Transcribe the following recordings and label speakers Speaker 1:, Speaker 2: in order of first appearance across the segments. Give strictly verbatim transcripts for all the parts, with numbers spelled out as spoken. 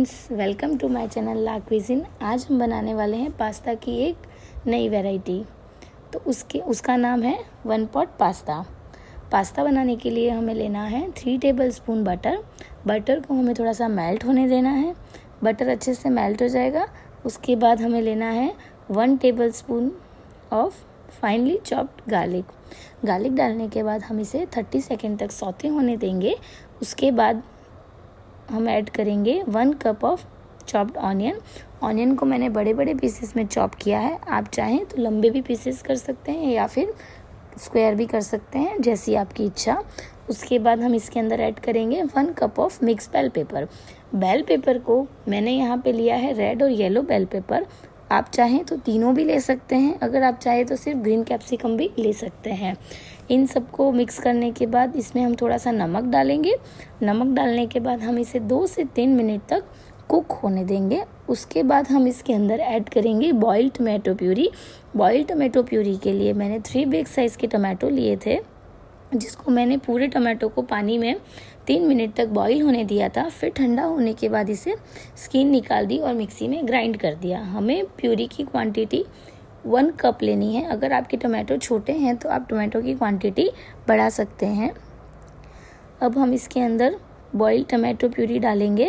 Speaker 1: Friends, welcome to my channel la cuisine. आज हम बनाने वाले हैं पास्ता की एक नई वैरायटी। तो उसके उसका नाम है वन पॉट पास्ता। पास्ता बनाने के लिए हमें लेना है three tablespoon butter. Butter को हमें थोड़ा सा मेल्ट होने देना है। बटर अच्छे से मेल्ट हो जाएगा, उसके बाद हमें लेना है one tablespoon of finely chopped garlic. Garlic डालने के बाद हम इसे थर्टी सेकेंड तक सौते होने देंगे। उसके बाद हम ऐड करेंगे one cup of chopped onion. Onion को मैंने बड़े बड़े पीसेस में चॉप किया है। आप चाहें तो लंबे भी पीसेस कर सकते हैं या फिर स्क्वायर भी कर सकते हैं, जैसी आपकी इच्छा। उसके बाद हम इसके अंदर ऐड करेंगे one cup of mix bell pepper. Bell pepper को मैंने यहाँ पे लिया है रेड और येलो बेल पेपर। आप चाहें तो तीनों भी ले सकते हैं, अगर आप चाहें तो सिर्फ ग्रीन कैप्सिकम भी ले सकते हैं। इन सबको मिक्स करने के बाद इसमें हम थोड़ा सा नमक डालेंगे। नमक डालने के बाद हम इसे दो से तीन मिनट तक कुक होने देंगे। उसके बाद हम इसके अंदर ऐड करेंगे boiled tomato puree. Boiled tomato puree के लिए मैंने थ्री बिग साइज़ के टमाटो लिए थे, जिसको मैंने पूरे टमाटो को पानी में तीन मिनट तक बॉईल होने दिया था। फिर ठंडा होने के बाद इसे स्किन निकाल दी और मिक्सी में ग्राइंड कर दिया। हमें प्यूरी की क्वांटिटी वन कप लेनी है। अगर आपके टमाटो छोटे हैं तो आप टमाटो की क्वांटिटी बढ़ा सकते हैं। अब हम इसके अंदर बॉइल्ड टमाटो प्यूरी डालेंगे।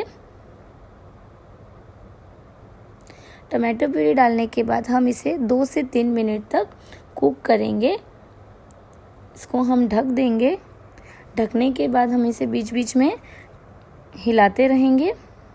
Speaker 1: टमाटो प्यूरी डालने के बाद हम इसे दो से तीन मिनट तक कुक करेंगे। इसको हम ढक देंगे। ढकने के बाद हम इसे बीच बीच में हिलाते रहेंगे।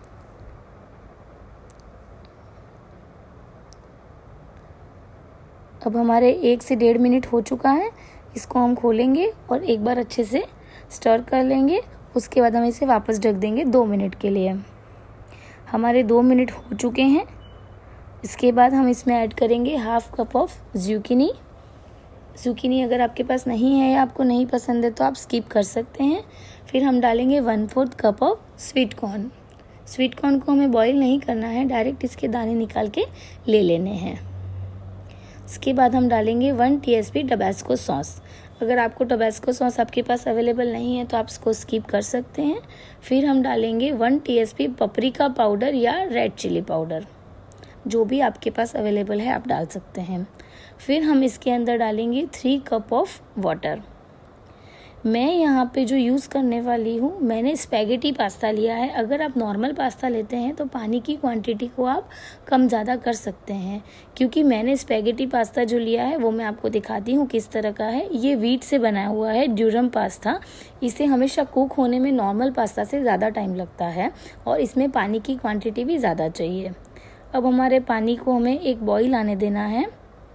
Speaker 1: अब हमारे एक से डेढ़ मिनट हो चुका है। इसको हम खोलेंगे और एक बार अच्छे से स्टर कर लेंगे। उसके बाद हम इसे वापस ढक देंगे दो मिनट के लिए। हमारे दो मिनट हो चुके हैं। इसके बाद हम इसमें ऐड करेंगे half cup of zucchini. Zucchini अगर आपके पास नहीं है या आपको नहीं पसंद है तो आप स्किप कर सकते हैं। फिर हम डालेंगे one fourth cup of sweet corn. Sweet corn को हमें बॉईल नहीं करना है, डायरेक्ट इसके दाने निकाल के ले लेने हैं। इसके बाद हम डालेंगे वन टीएसपी टबैस्को सॉस। अगर आपको टबैस्को सॉस आपके पास अवेलेबल नहीं है तो आप इसको स्किप कर सकते हैं। फिर हम डालेंगे वन टीएसपी पपरिका पाउडर या रेड चिली पाउडर, जो भी आपके पास अवेलेबल है आप डाल सकते हैं। फिर हम इसके अंदर डालेंगे थ्री कप ऑफ वाटर। मैं यहाँ पे जो यूज़ करने वाली हूँ, मैंने स्पैगेटी पास्ता लिया है। अगर आप नॉर्मल पास्ता लेते हैं तो पानी की क्वांटिटी को आप कम ज़्यादा कर सकते हैं, क्योंकि मैंने स्पैगेटी पास्ता जो लिया है वो मैं आपको दिखाती हूँ किस तरह का है। ये व्हीट से बना हुआ है, ड्यूरम पास्ता। इसे हमेशा कुक होने में नॉर्मल पास्ता से ज़्यादा टाइम लगता है और इसमें पानी की क्वान्टिटी भी ज़्यादा चाहिए। अब हमारे पानी को हमें एक बॉईल आने देना है।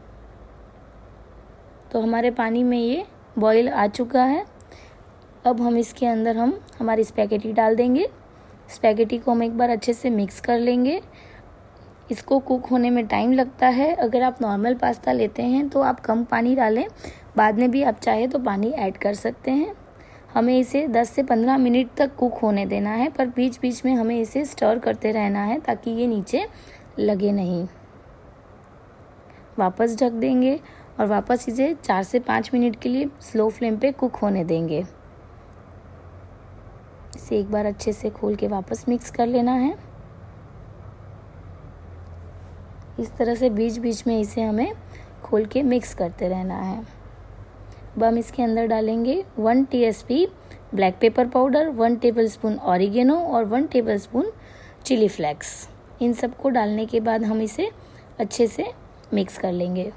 Speaker 1: तो हमारे पानी में ये बॉईल आ चुका है। अब हम इसके अंदर हम हमारी स्पैगेटी डाल देंगे। स्पैगेटी को हम एक बार अच्छे से मिक्स कर लेंगे। इसको कुक होने में टाइम लगता है। अगर आप नॉर्मल पास्ता लेते हैं तो आप कम पानी डालें, बाद में भी आप चाहे तो पानी ऐड कर सकते हैं। हमें इसे दस से पंद्रह मिनट तक कुक होने देना है, पर बीच बीच में हमें इसे स्टर करते रहना है ताकि ये नीचे लगे नहीं। वापस ढक देंगे और वापस इसे चार से पाँच मिनट के लिए स्लो फ्लेम पे कुक होने देंगे। इसे एक बार अच्छे से खोल के वापस मिक्स कर लेना है। इस तरह से बीच बीच में इसे हमें खोल के मिक्स करते रहना है। अब हम इसके अंदर डालेंगे one TSP black pepper powder, one tablespoon oregano और वन टेबलस्पून चिली फ्लेक्स। इन सबको डालने के बाद हम इसे अच्छे से मिक्स कर लेंगे।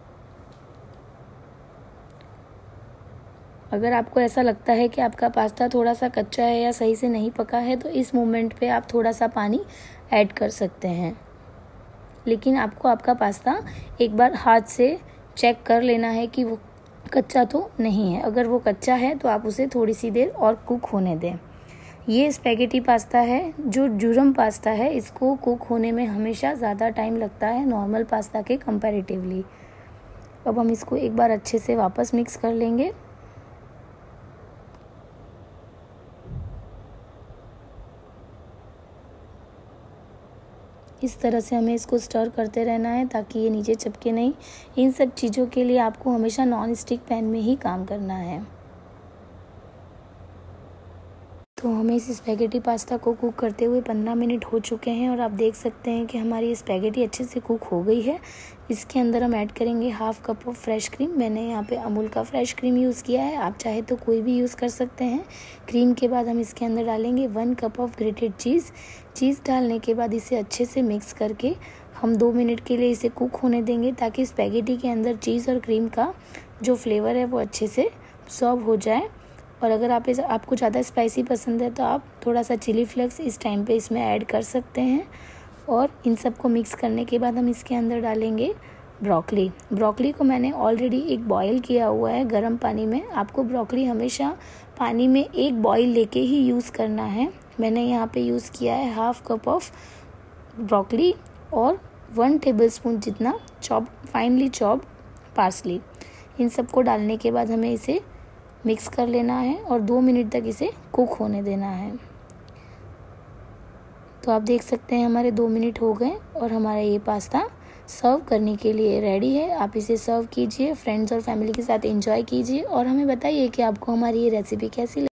Speaker 1: अगर आपको ऐसा लगता है कि आपका पास्ता थोड़ा सा कच्चा है या सही से नहीं पका है तो इस मोमेंट पे आप थोड़ा सा पानी ऐड कर सकते हैं, लेकिन आपको आपका पास्ता एक बार हाथ से चेक कर लेना है कि वो कच्चा तो नहीं है। अगर वो कच्चा है तो आप उसे थोड़ी सी देर और कुक होने दें। ये स्पैगेटी पास्ता है जो ड्यूरम पास्ता है, इसको कुक होने में हमेशा ज़्यादा टाइम लगता है नॉर्मल पास्ता के कंपैरेटिवली। अब हम इसको एक बार अच्छे से वापस मिक्स कर लेंगे। इस तरह से हमें इसको स्टर करते रहना है ताकि ये नीचे चिपके नहीं। इन सब चीज़ों के लिए आपको हमेशा नॉन स्टिक पैन में ही काम करना है। तो हमें इस स्पैगेटी पास्ता को कुक करते हुए पंद्रह मिनट हो चुके हैं और आप देख सकते हैं कि हमारी स्पैगेटी अच्छे से कुक हो गई है। इसके अंदर हम ऐड करेंगे half cup of fresh cream. मैंने यहाँ पे अमूल का फ्रेश क्रीम यूज़ किया है, आप चाहे तो कोई भी यूज़ कर सकते हैं। क्रीम के बाद हम इसके अंदर डालेंगे one cup of grated cheese. Cheese डालने के बाद इसे अच्छे से मिक्स करके हम दो मिनट के लिए इसे कुक होने देंगे, ताकि स्पैगेटी के अंदर चीज़ और क्रीम का जो फ्लेवर है वो अच्छे से सॉर्ब हो जाए। और अगर आप इस आपको ज़्यादा स्पाइसी पसंद है तो आप थोड़ा सा चिली फ्लेक्स इस टाइम पे इसमें ऐड कर सकते हैं। और इन सबको मिक्स करने के बाद हम इसके अंदर डालेंगे ब्रोकली। ब्रोकली को मैंने ऑलरेडी एक बॉईल किया हुआ है गर्म पानी में। आपको ब्रोकली हमेशा पानी में एक बॉईल लेके ही यूज़ करना है। मैंने यहाँ पे यूज़ किया है हाफ कप ऑफ ब्रोकली और वन टेबलस्पून जितना चॉप फाइनली चॉप पार्सली। इन सबको डालने के बाद हमें इसे मिक्स कर लेना है और दो मिनट तक इसे कुक होने देना है। तो आप देख सकते हैं हमारे दो मिनट हो गए और हमारा ये पास्ता सर्व करने के लिए रेडी है। आप इसे सर्व कीजिए, फ्रेंड्स और फैमिली के साथ एंजॉय कीजिए और हमें बताइए कि आपको हमारी ये रेसिपी कैसी लगी।